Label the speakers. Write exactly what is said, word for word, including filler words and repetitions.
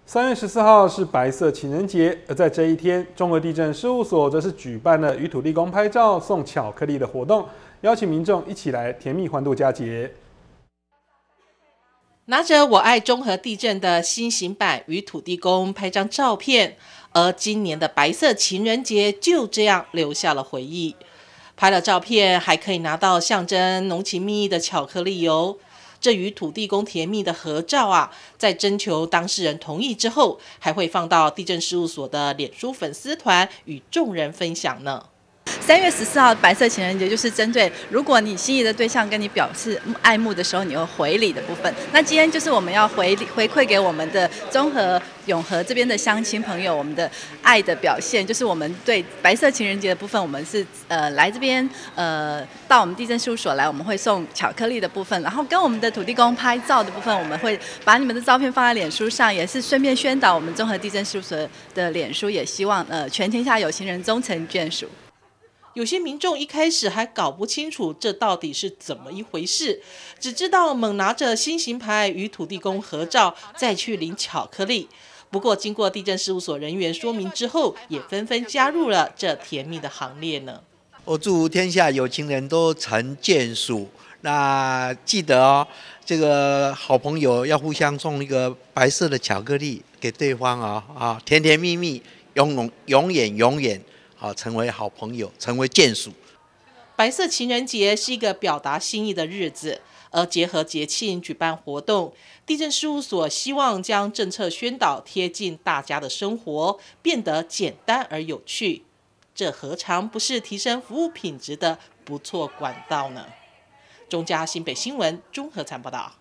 Speaker 1: 三月十四号是白色情人节，而在这一天，中和地政事务所则是举办了与土地公拍照送巧克力的活动，邀请民众一起来甜蜜欢度佳节。
Speaker 2: 拿着我爱中和地政的新型版与土地公拍张照片，而今年的白色情人节就这样留下了回忆。拍了照片还可以拿到象征浓情蜜意的巧克力哟。这与土地公甜蜜的合照啊，在征求当事人同意之后，还会放到地政事务所的脸书粉丝团与众人分享呢。
Speaker 3: 三月十四号白色情人节就是针对如果你心仪的对象跟你表示爱慕的时候，你会回礼的部分。那今天就是我们要回回馈给我们的中和永和这边的乡亲朋友，我们的爱的表现，就是我们对白色情人节的部分，我们是呃来这边呃到我们地政事务所来，我们会送巧克力的部分，然后跟我们的土地公拍照的部分，我们会把你们的照片放在脸书上，也是顺便宣导我们中和地政事务所的脸书，也希望呃全天下有情人终成眷属。
Speaker 2: 有些民众一开始还搞不清楚这到底是怎么一回事，只知道猛拿着新型牌与土地公合照，再去领巧克力。不过经过地政事务所人员说明之后，也纷纷加入了这甜蜜的行列呢。
Speaker 4: 我祝天下有情人都成眷属。那记得哦，这个好朋友要互相送一个白色的巧克力给对方啊、哦、啊，甜甜蜜蜜，永永永远永远。好，成为好朋友，成为眷属。
Speaker 2: 白色情人节是一个表达心意的日子，而结合节庆举办活动，地政事务所希望将政策宣导贴近大家的生活，变得简单而有趣。这何尝不是提升服务品质的不错管道呢？中嘉新北新闻综合参报道。